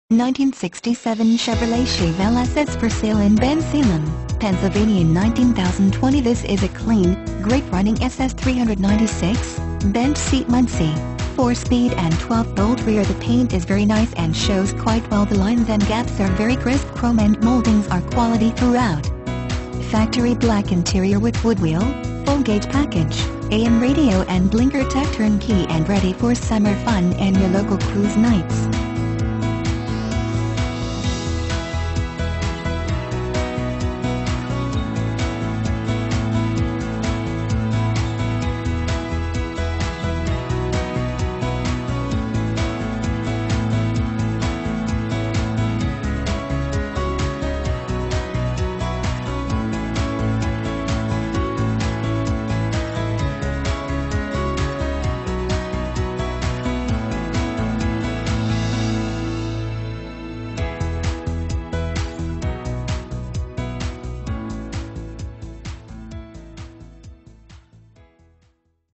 1967 Chevrolet Chevelle SS for sale in Ben Salem, Pennsylvanian 19,020. This is a clean, great running SS 396, bench Seat Muncie, 4-speed and 12-volt rear. The paint is very nice and shows quite well. The lines and gaps are very crisp. Chrome and moldings are quality throughout. Factory black interior with wood wheel, full gauge package, AM radio and blinker. Tech turnkey and ready for summer fun and your local cruise nights.